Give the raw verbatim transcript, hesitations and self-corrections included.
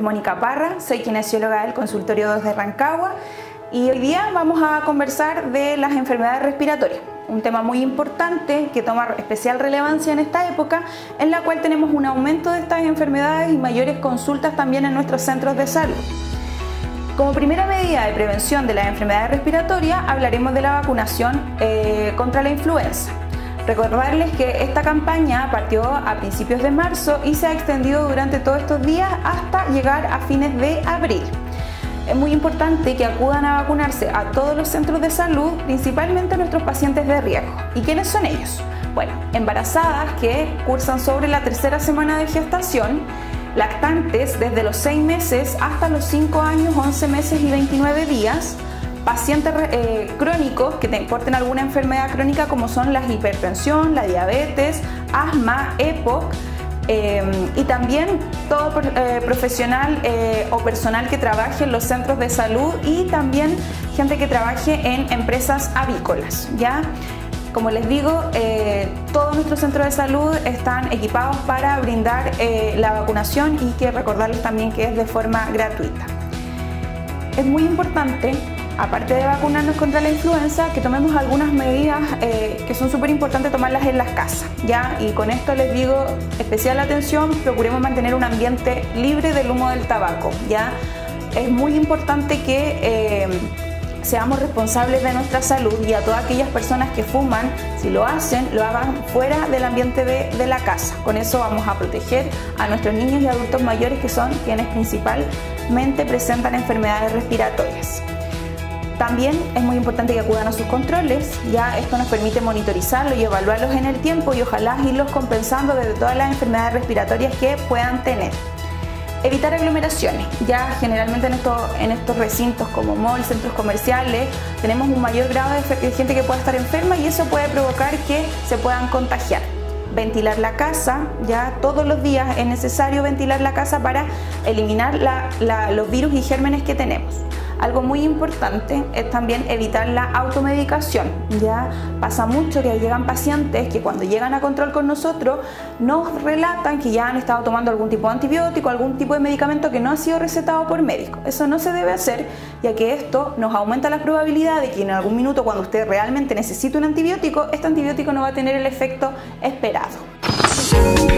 Mónica Parra, soy kinesióloga del Consultorio dos de Rancagua y hoy día vamos a conversar de las enfermedades respiratorias, un tema muy importante que toma especial relevancia en esta época, en la cual tenemos un aumento de estas enfermedades y mayores consultas también en nuestros centros de salud. Como primera medida de prevención de las enfermedades respiratorias, hablaremos de la vacunación eh, contra la influenza. Recordarles que esta campaña partió a principios de marzo y se ha extendido durante todos estos días hasta llegar a fines de abril. Es muy importante que acudan a vacunarse a todos los centros de salud, principalmente a nuestros pacientes de riesgo. ¿Y quiénes son ellos? Bueno, embarazadas que cursan sobre la tercera semana de gestación, lactantes desde los seis meses hasta los cinco años, once meses y veintinueve días, pacientes eh, crónicos que porten alguna enfermedad crónica como son la hipertensión, la diabetes, asma, EPOC, eh, y también todo eh, profesional eh, o personal que trabaje en los centros de salud y también gente que trabaje en empresas avícolas, ¿ya? Como les digo, eh, todos nuestros centros de salud están equipados para brindar eh, la vacunación y que recordarles también que es de forma gratuita. Es muy importante, aparte de vacunarnos contra la influenza, que tomemos algunas medidas eh, que son súper importantes tomarlas en las casas, ¿ya? Y con esto les digo, especial atención, procuremos mantener un ambiente libre del humo del tabaco, ¿ya? Es muy importante que eh, seamos responsables de nuestra salud y a todas aquellas personas que fuman, si lo hacen, lo hagan fuera del ambiente de, de la casa. Con eso vamos a proteger a nuestros niños y adultos mayores, que son quienes principalmente presentan enfermedades respiratorias. También es muy importante que acudan a sus controles, ya esto nos permite monitorizarlos y evaluarlos en el tiempo y ojalá irlos compensando desde todas las enfermedades respiratorias que puedan tener. Evitar aglomeraciones, ya generalmente en estos, en estos recintos como malls, centros comerciales, tenemos un mayor grado de gente que pueda estar enferma y eso puede provocar que se puedan contagiar. Ventilar la casa, ya todos los días es necesario ventilar la casa para eliminar la, la, los virus y gérmenes que tenemos. Algo muy importante es también evitar la automedicación. Ya pasa mucho que llegan pacientes que cuando llegan a control con nosotros nos relatan que ya han estado tomando algún tipo de antibiótico, algún tipo de medicamento que no ha sido recetado por médico. Eso no se debe hacer, ya que esto nos aumenta la probabilidad de que en algún minuto, cuando usted realmente necesite un antibiótico, este antibiótico no va a tener el efecto esperado.